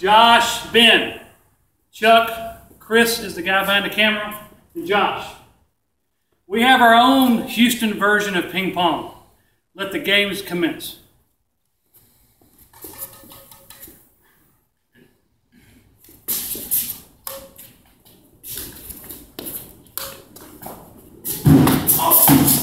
Josh, Ben, Chuck, Chris is the guy behind the camera, and Josh. We have our own Houston version of ping pong. Let the games commence. Oh.